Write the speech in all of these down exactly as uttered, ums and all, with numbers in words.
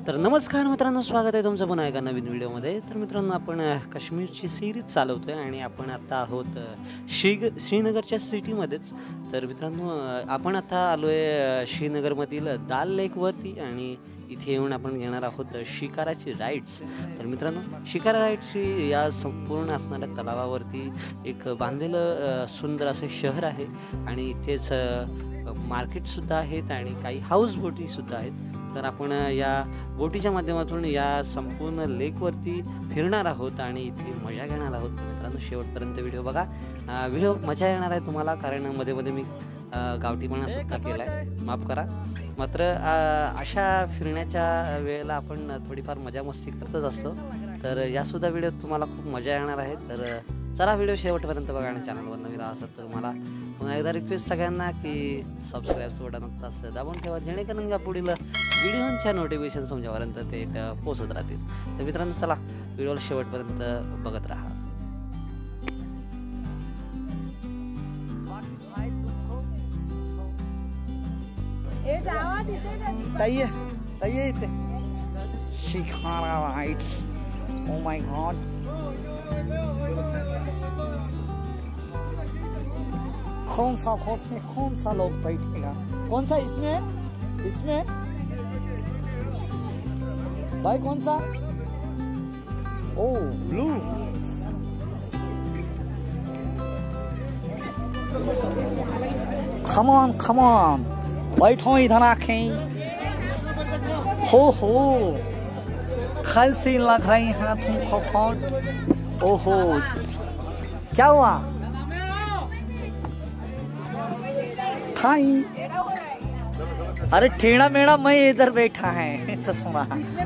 तर नमस्कार मित्रांनो, स्वागत आहे तुमचं पुन्हा एका नवीन व्हिडिओमध्ये। तर मित्रांनो, आपण काश्मीरची सिरीज चालवतोय आणि आपण आता आहोत श्री श्रीनगरच्या सिटीमध्येच। तर मित्रांनो, आपण आता आलोय श्रीनगरमधील दाल लेकवरती आणि इथे येऊन आपण घेणार आहोत शिकाराची राईड्स। तर मित्रांनो, शिकारा राईड्सची या संपूर्ण असणाऱ्या तलावावरती एक बांधलेलं सुंदर असं शहर आहे आणि इथेच मार्केटसुद्धा आहेत आणि काही हाऊस बोटीसुद्धा आहेत। तर आपण या बोटीच्या माध्यमातून या संपूर्ण लेकवरती फिरणार आहोत आणि इथे मजा घेणार आहोत। मित्रांनो, शेवटपर्यंत व्हिडिओ बघा, व्हिडिओ मजा येणार आहे तुम्हाला, कारण मध्ये मध्ये मी गावठीपणा सुद्धा केला आहे, माफ करा। मात्र अशा फिरण्याच्या वेळेला आपण थोडीफार मजा मस्ती करतच असतो। तर यासुद्धा व्हिडिओ तुम्हाला खूप मजा येणार आहे। तर चला, व्हिडिओ शेवटपर्यंत बघा आणि चॅनलवर नवीन असाल तर मला पुन्हा एकदा रिक्वेस्ट सगळ्यांना की सबस्क्राईबचं बटन असं दाबून ठेवा, जेणेकरून या पुढील व्हिडिओच्या नोटिफिकेशन तुमच्यापर्यंत ते पोहोचत राहतील। तर मित्रांनो, चला व्हिडिओला शेवटपर्यंत बघत राहा। ताई ताई इथे shikara rides. Oh my God, कौन सा कोच में कौन सा लोग बैठेगा? कौन सा इसमें इसमें भाई, कौन सा? Oh blue. Come on come on, बैठो इधर आके। हो हो, कैसी लग रही है तुमको कौन? ओहो, क्या हुआ थाई? अरे ठेड़ा मेड़ा मैं इधर बैठा है, सुना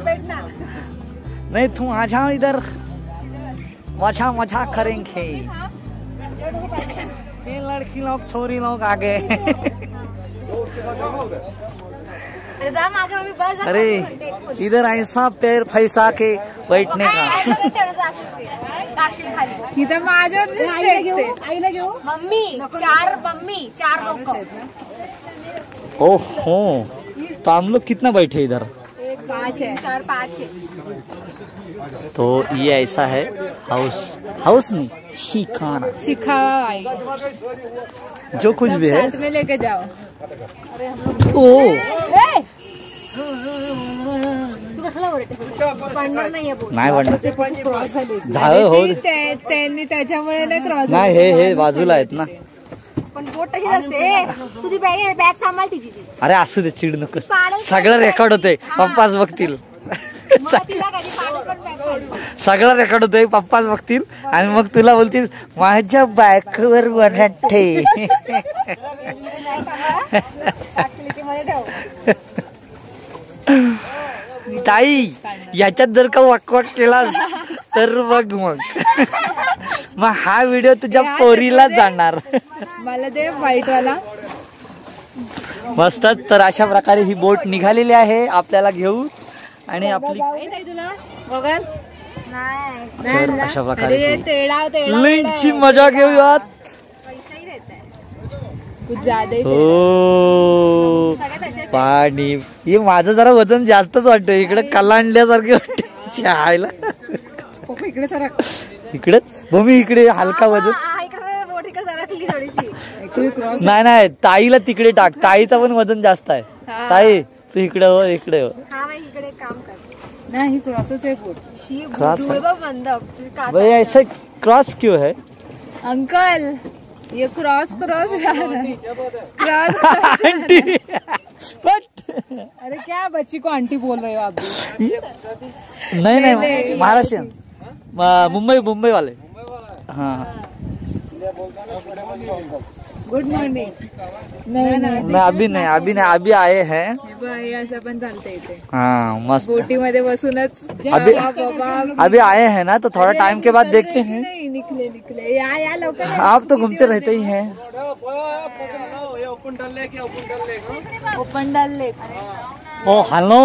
नहीं, तुम आ जाओ इधर, मजा मजा करेंगे। ये लड़की लोग छोरी लोग आ गए। अरे इधर ऐसा पैर फैसा के बैठने का। मम्मी चार मम्मी चार लोग। ओहो, तो हम लोग कितना बैठे इधर? पाँच है, चार पाँच है। तो ये ऐसा है हाउस, हाउस नहीं शिकारा, शिकारा जो कुछ भी है साथ में लेके जाओ। ओ तू कसला पडणार नाही झालं हो, त्यांनी त्याच्यामुळे नाही क्रॉस नाही, हे हे बाजूला आहेत ना। पण बोट तशीच असते, तुझी बॅग बॅग सांभाळ तिची। अरे असू दे, चिड नकोस, सगळं रेकॉर्ड होतंय, पप्पाच बघतील। सगळं रेकॉर्ड होतंय, पप्पाच बघतील आणि मग तुला बोलतील माझ्या बायकोवर वरठे। ताई, याच्यात जर का वाकवाक केलास तर बघ मग मग हा व्हिडिओ तुझ्या पोरीला जाणार। मला ते व्हाईट वाला मस्त। तर अशा प्रकारे ही बोट निघालेली आहे आपल्याला घेऊन आणि आपली तर अशा प्रकारे लिंकची मजा घेऊयात। हो, पाणी हे माझं जरा वजन जास्तच वाटतं, इकडे कलांडल्यासारखे वाटते आयला। इकडे सर इकडेच भूमी, इकडे हलका वजन नाही नाही, ताईला तिकडे टाक, ताईचा पण वजन जास्त आहे। ताई तू इकडे हो, इकडे हो। नहीं, क्रॉसच है बोट। क्रॉस है भाई, ऐसा क्रॉस क्यों है अंकल? ये क्रॉस क्रॉस जा रहा है, क्रॉस आंटी। बट अरे क्या बच्ची को आंटी बोल रहे हो आप? नहीं नहीं, महाराष्ट्र, मुंबई मुंबई वाले। हाँ, गुड मॉर्निंग। नहीं नहीं, अभी नहीं, अभी नहीं, अभी आए हैं। असं पण चालतंय इथे। हाँ मस्त, बोटी मध्ये बसूनच अभी अभी आए हैं ना, तो थोड़ा टाइम के बाद देखते हैं। नहीं निकले निकले, या या लोग आप तो घूमते रहते ही हैं। Open Dal lake. Oh hello,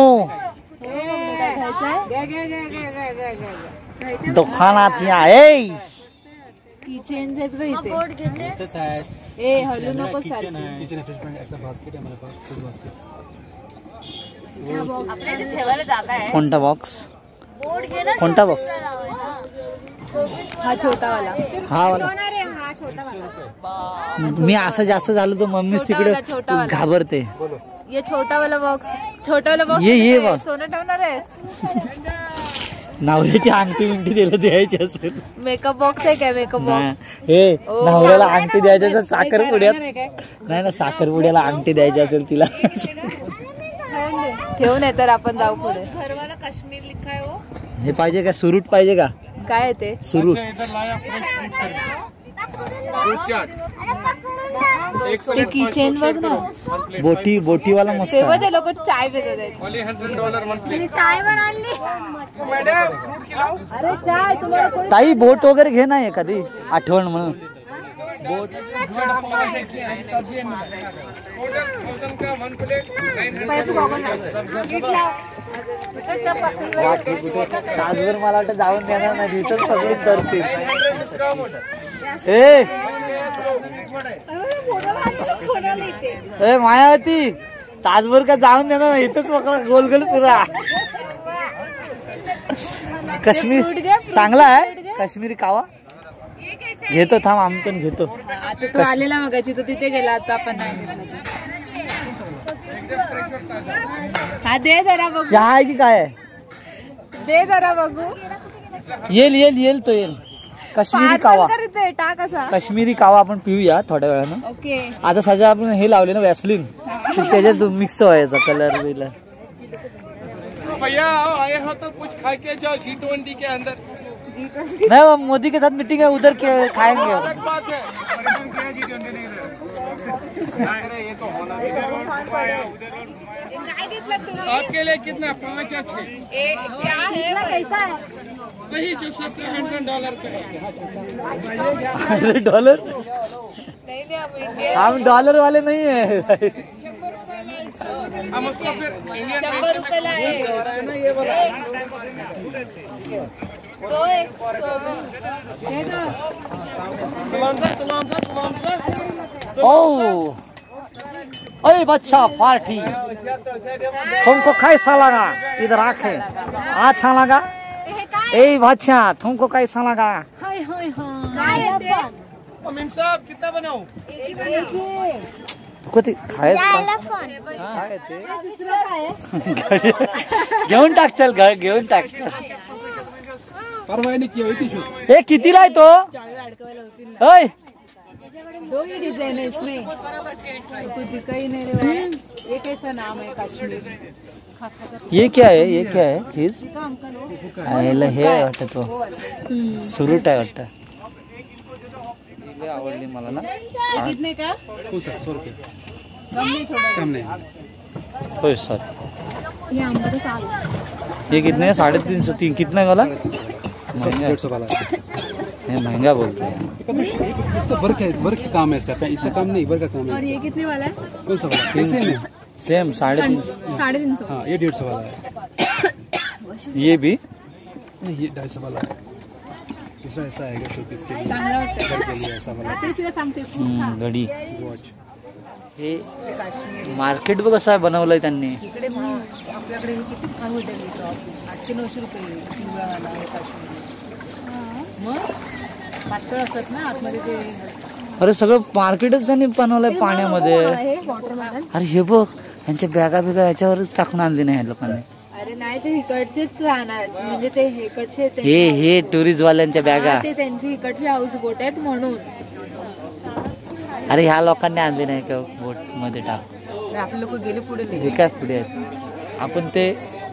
दुकानात आहे किचन आहेत बघ इथे। ए हलू नको सारखी। ठेवायला जागा आहे. कोणता बॉक्स कोणता बॉक्स हा छोटा वाला. हा वाला. हा छोटा वाला. मी असं जास्त झालं तर मम्मीच तिकडे छोटा वाला. घाबरते. ये छोटा वाला बॉक्स. छोटा वाला बॉक्स. ये ये बॉक्स. सोनं ठेवणार आहेस. नवऱ्याची अंगठी बिंगठी त्याला द्यायची असेल. मेकअप बॉक्स आहे काय? Makeup box. हे नवऱ्याला अंगठी द्यायची असेल साखरपुड्यात. नाही ना साखरपुड्याला अंगठी द्यायची असेल तिला. ठेवून ये तर आपण जाऊ पुढे. घरवाला काश्मीर लिखाय हो. हे पाहिजे का सुरूट पाहिजे का? काय आहे ते? सुरूट. ते किचन बघ ना. बोटी बोटीवाला मस्त तेव्हा आहे. ते लोक चाय पितात आहेत. चाय पण आणली. अरे चाय तुम्हाला कोणी- ताई बोट वगैरे घे ना एखादी आठवण म्हणून. बोट तासभर मला वाटतं जाऊन देणार नाही तिथंच सगळी सरतील. ए ए मायावती तासभर का जाऊन देणार नाही इथंच पकडा गोल गोल फिरा. काश्मीर चांगला आहे काश्मीरी कावा. घेतो थांब आम्ही पण घेतो. आता तू आलेला मगाची तू तिथे गेला आता आपण नाही. हा दे जरा बघू. चहा आहे की काय आहे? दे जरा बघू. येईल येईल येईल तो येईल. काश्मीरी कावा. दे टाक असा. काश्मीरी कावा आपण पिऊया थोड्या वेळानं. ओके. आता सध्या आपण हे लावले ना वॅसलीन त्याच्यात मिक्स व्हायचा कलर बिलर. भैया आए हो तो कुछ खा के जाओ जी ट्वेंटी के अंदर. नहीं वो मोदी के साथ मीटिंग है उधर के खाएंगे. अलग बात है. आपके लिए कितना? पाँच या छह? क्या है कैसा है? वही जो सबका हंड्रेड डॉलर का है. Hundred dollar. नहीं नहीं हम इंडियन. हम डॉलर वाले नहीं है. हम उसको फिर इंडियन शंभर रुपयाला आहे. तो एक तो भी. हे ना. ओ अरे बच्चा पार्टी तुमको कैसा लगा? इधर आके अच्छा लगा? ए बच्चा तुमको कैसा लगा? हाय हाय हाय. काय आहे ते? अमीन साहब कितना बनाऊं? किती खायचं काय ते? घेऊन टाक चल घर घेऊन टाक चल. परवानगी की होती शो. ए कितीला आहे तो? ओय दो ही डिजाइन है इसमें. तो दिखा ही नहीं रहा है. ये कैसा नाम है? काश्मीर. ये क्या है? ये क्या है चीज? का अंकल हो. आयला हे आहे वाटतं तो सुरूट आहे वाटतं. आवडली मला ना. कितने का? सौ रुपये कम नहीं थोड़ा. कम नहीं. होय सर. ये अंबर तो साल. ये कितने? साढ़े तीन सौ तीन कितने वाला? महंगा. डेढ़ सौ वाला. ये महंगा बोलते हैं. इसका वर्क है. वर्क का काम है इसका. इसका काम नहीं वर्क का काम और है. ये कितने वाला है? कौन सा वाला? कैसे में? सेम साढ़े तीन सौ. साढ़े तीन सौ. हाँ ये डेढ़ सौ वाला है. ये भी नहीं ये ढाई सौ वाला है. दूसरा ऐसा आएगा शो पीस के लिए. चांगला वाटतं. घर के लिए ऐसा वाला तुला सांगते. हम्म, घडी. वॉच. हे मार्केट बघ कसं आहे बनवलंय त्यांनी. इकडे आपल्याकडे हे किती महाग होते टॉप. आठशे नऊशे रुपये पिवळावाला आहे काश्मीर. मग पातळ असतात ना आतमध्ये ते. अरे सगळं मार्केटच त्यांनी बनवलंय पाण्यामध्ये. वॉटरमेलन. अरे हे बघ यांच्या बॅगा बिगा याच्यावरच टाकून आणली नाही ह्या लोकांनी. अरे नाही ते इकडचेच राहणार म्हणजे ते इकडचे ते- हे हे टुरिस्ट वाल्यांच्या बॅगा. हा, ते त्यांची इकडची हाऊस बोट आहेत म्हणून. अरे ह्या लोकांनी आणली नाही का बोट मध्ये टाक. आपले लोक गेले पुढे हे नाही. काय पुढे आहेत. आपण ते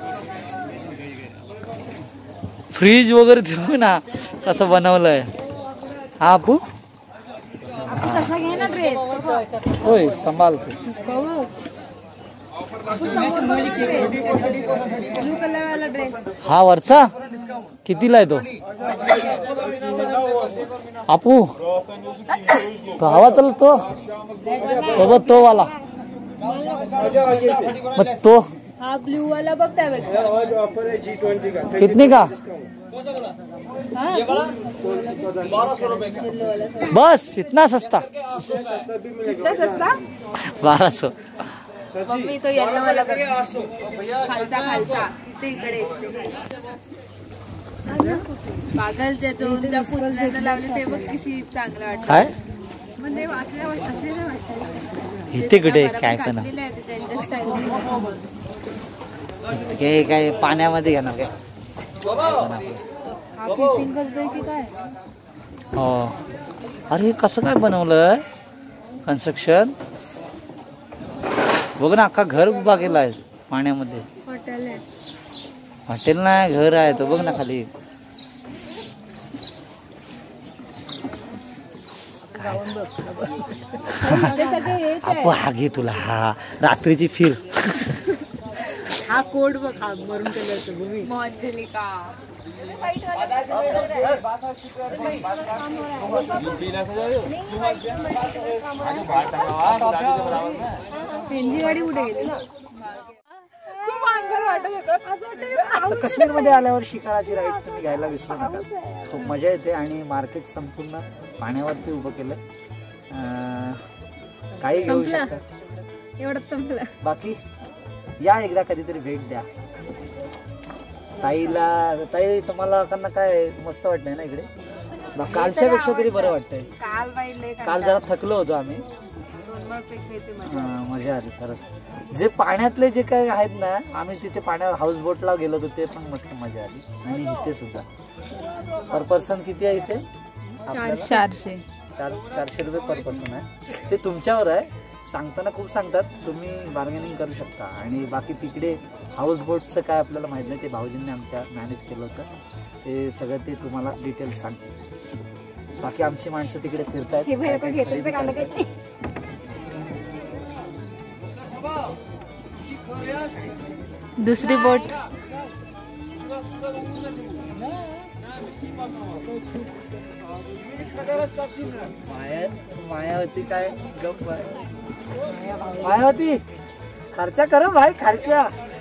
फ्रीज वगैरे ठेवू ना कसं बनवलंय. हा आपू कसा घे ना ड्रेस. होय संभालतो. ब्लू कलर वाला ड्रेस. हा वरचा कितीला आहे तो? आपू तो हवा चल तो तो बघ तो वाला. मग तो हा ब्लू वाला बघ त्यापेक्षा. कितने का? बस इतना सस्ता. कितना सस्ता? बारह सौ. मम्मी तो येल्लो वाला खालचा खालचा ते इकडे पागल ते दोन त्या पुतळ्याला लावले ते बघ किती चांगलं वाटतं काय म्हणजे वाचल्या असे नाही वाटतं इथे कुठे काय पण त्यांच्या स्टाईल हे काय पाण्यामध्ये घेणार काय हा फिशिंग करतोय की काय हो अरे कसं काय बनवलंय कन्स्ट्रक्शन बघ ना अख्खा घर उभा केला आहे पाण्यामध्ये हॉटेल आहे हॉटेल नाही घर आहे तो बघ ना खाली आपण हा घे तुला हा रात्रीची फिर हा कोड बघ हा मरून कलरचं भूमी मॉन्जेलिका त्यांची गाडी कुठे गेली काश्मीर मध्ये आल्यावर शिकाराची राईड तुम्ही घ्यायला विसरू नका खूप मजा येते आणि मार्केट संपूर्ण पाण्यावरती उभं केलं काही घेऊ शकता एवढं संपलं बाकी या एकदा कधीतरी भेट द्या ताईला ताई तुम्हाला त्यांना काय मस्त वाटतंय ना इकडे कालच्या पेक्षा तरी बरं वाटतंय काल बाई काल जरा थकलो होतो आम्ही सोनमार्गपेक्षा इथे मजा आली खरंच जे पाण्यातले जे काही आहेत ना आम्ही तिथे पाण्यावर हाऊस बोटला गेलो होतो ते पण मस्त मजा आली आणि इथे सुद्धा पर पर्सन किती आहे इथे चारशे चार चारशे रुपये पर पर्सन आहे ते तुमच्यावर आहे सांगताना खूप सांगतात तुम्ही बार्गेनिंग करू शकता आणि बाकी तिकडे हाऊस बोटचं काय आपल्याला माहित नाही ते भाऊजींनी आमच्या मॅनेज केलं होतं ते सगळं ते तुम्हाला डिटेल्स सांगते बाकी आमची माणसं तिकडे फिरतायत दुसरी बोट माया मायावती काय गप मायावती खर्चा करो भाई खर्चा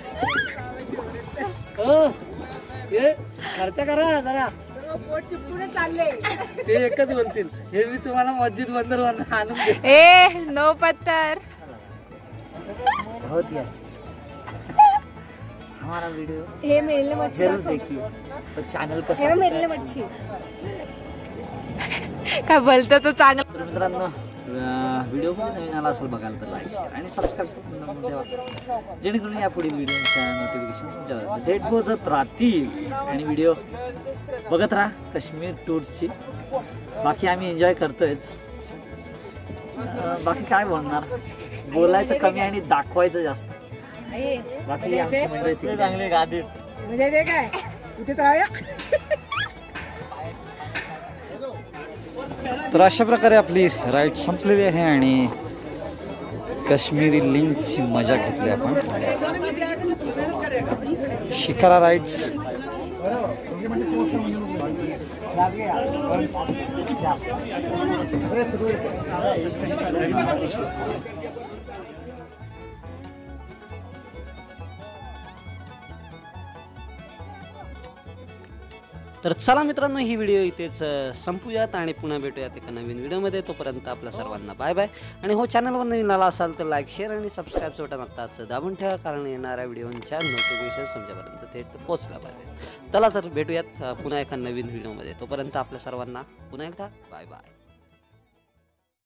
हो हे खर्चा करा जरा चालले ते एकच बोलतील हे मी तुम्हाला मस्जिद बंदर आणून दे ए नो पत्थर बहुत ही अच्छा हमारा वीडियो हे मेलने मच्छी जरूर देखिए तो चॅनल हे कसं मेलने मच्छी काय बोलतो तो चांगला तर मित्रांनो व्हिडिओ पण नवीन आला असेल बघायला तर लाईक शेअर आणि सबस्क्राईब ठेवा जेणेकरून या पुढील व्हिडिओच्या नोटिफिकेशन तुमच्यावर थेट पोहोचत राहतील आणि व्हिडिओ बघत राहा काश्मीर टूर्सची बाकी आम्ही एन्जॉय करतोयच बाकी काय बोलणार बोलायचं कमी आणि दाखवायचं जास्त बाकी आमची मंडळी तिकडे चांगले गादीत म्हणजे ते काय इथे तर तर अशा प्रकारे आपली राईड संपलेली आहे आणि काश्मीरी लिंकची मजा घेतली आपण शिकारा राईड्स तर चला मित्रांनो ही व्हिडिओ इथेच संपूयात आणि पुन्हा भेटूयात एका नवीन व्हिडिओमध्ये तोपर्यंत आपल्या सर्वांना बाय बाय आणि हो चॅनलवर नवीन आला असाल तर लाईक शेअर आणि सबस्क्राईबचं बटन आत्ताच दाबून ठेवा कारण येणाऱ्या व्हिडिओच्या नोटिफिकेशन तुमच्यापर्यंत थेट पोहोचला पाहिजे चला तर भेटूयात पुन्हा एका नवीन व्हिडिओमध्ये तोपर्यंत आपल्या सर्वांना पुन्हा एकदा बाय बाय